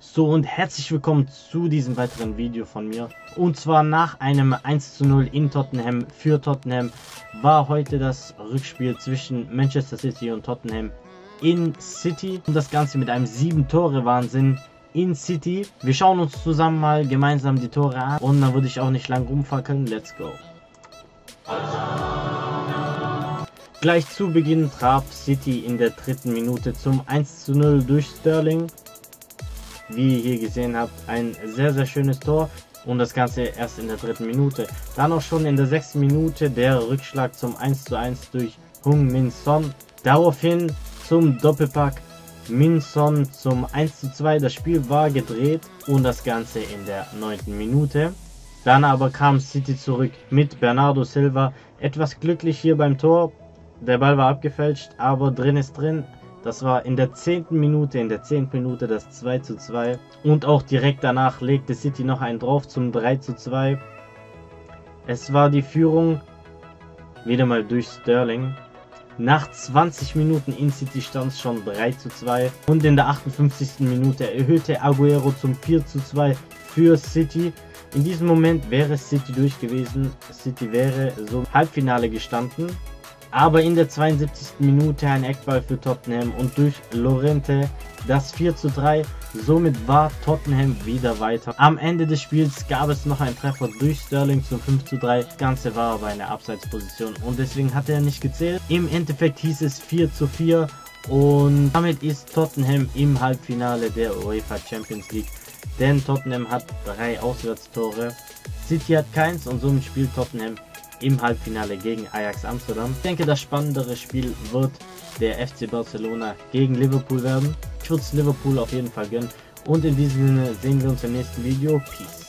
So, und herzlich willkommen zu diesem weiteren Video von mir. Und zwar nach einem 1:0 in Tottenham für Tottenham war heute das Rückspiel zwischen Manchester City und Tottenham in City. Und das Ganze mit einem 7-Tore-Wahnsinn in City. Wir schauen uns zusammen mal gemeinsam die Tore an. Und dann würde ich auch nicht lang rumfackeln. Let's go. Gleich zu Beginn traf City in der 3. Minute zum 1:0 durch Sterling. Wie ihr hier gesehen habt, ein sehr schönes Tor und das Ganze erst in der 3. Minute. Dann auch schon in der 6. Minute der Rückschlag zum 1:1 durch Heung-min Son. Daraufhin zum Doppelpack Min Son zum 1:2. Das Spiel war gedreht und das Ganze in der 9. Minute. Dann aber kam City zurück mit Bernardo Silva. Etwas glücklich hier beim Tor. Der Ball war abgefälscht, aber drin ist drin. Das war in der 10. Minute, das 2:2. Und auch direkt danach legte City noch einen drauf zum 3:2. Es war die Führung wieder mal durch Sterling. Nach 20 Minuten in City stand es schon 3:2. Und in der 58. Minute erhöhte Aguero zum 4:2 für City. In diesem Moment wäre City durch gewesen. City wäre so im Halbfinale gestanden. Aber in der 72. Minute ein Eckball für Tottenham und durch Llorente das 4:3. Somit war Tottenham wieder weiter. Am Ende des Spiels gab es noch einen Treffer durch Sterling zum 5:3. Das Ganze war aber eine Abseitsposition und deswegen hat er nicht gezählt. Im Endeffekt hieß es 4:4 und damit ist Tottenham im Halbfinale der UEFA Champions League. Denn Tottenham hat 3 Auswärtstore, City hat keins und somit spielt Tottenham im Halbfinale gegen Ajax Amsterdam. Ich denke, das spannendere Spiel wird der FC Barcelona gegen Liverpool werden. Ich würde es Liverpool auf jeden Fall gönnen. Und in diesem Sinne sehen wir uns im nächsten Video. Peace.